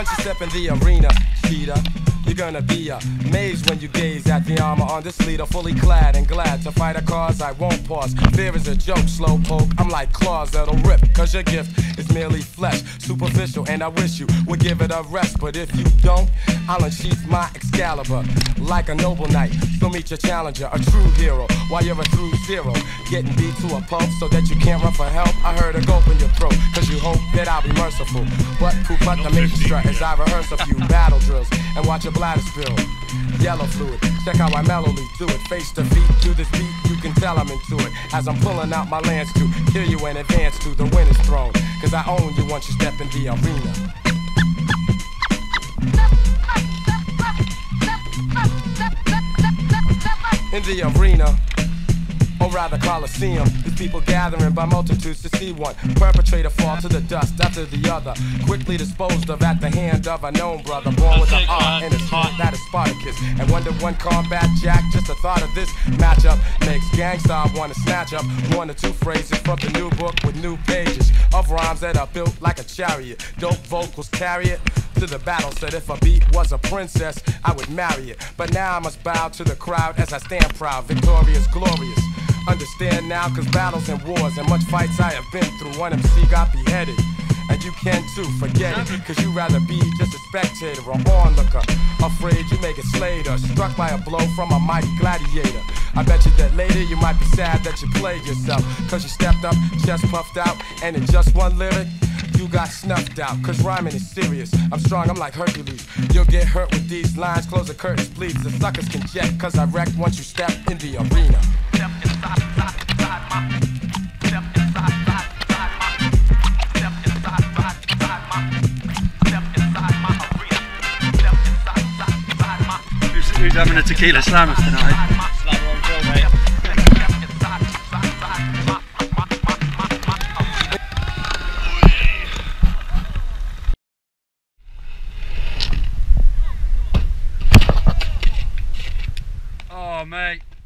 Once you step in the arena, cheetah, you're gonna be amazed when you gaze at the armor on this leader, fully clad and glad to fight a cause I won't pause. Fear is a joke, slow poke, I'm like claws that'll rip, cause your gift is merely flesh, superficial, and I wish you would give it a rest. But if you don't, I'll unsheath my Excalibur like a noble knight. So meet your challenger, a true hero, while you're a true zero, getting beat to a pulp so that you can't run for help. I heard a gulp in your throat, cause you hope that I'll be merciful. But poop out the major strut as I rehearse a few battle drills and watch your bladder spill yellow fluid. Check how I mellowly do it, face to feet, to this beat, you can tell I'm into it. As I'm pulling out my lance to kill you in advance to the winner's throne, cause I own you once you step in the arena. In the arena, or rather Coliseum, these people gathering by multitudes to see one perpetrator fall to the dust after the other, quickly disposed of at the hand of a known brother, born with an art in his heart that is Spartacus. And wonder one combat jack, just the thought of this matchup makes gangsta wanna snatch up one or two phrases from the new book with new pages of rhymes that are built like a chariot. Dope vocals carry it to the battle, said if a beat was a princess, I would marry it. But now I must bow to the crowd as I stand proud, victorious, glorious. Understand now, cause battles and wars and much fights I have been through, one MC got beheaded. And you can too, forget it, cause you rather be just a spectator or onlooker. Afraid you may get slayed or struck by a blow from a mighty gladiator. I bet you that later you might be sad that you played yourself, cause you stepped up, chest puffed out, and in just one lyric, you got snuffed out, cause rhyming is serious. I'm strong, I'm like Hercules. You'll get hurt with these lines, close the curtains please. The suckers can jet, cause I wreck once you step in the arena. Step inside, Who's having a tequila slammers tonight? Slammer on Phill, mate. Oh, mate.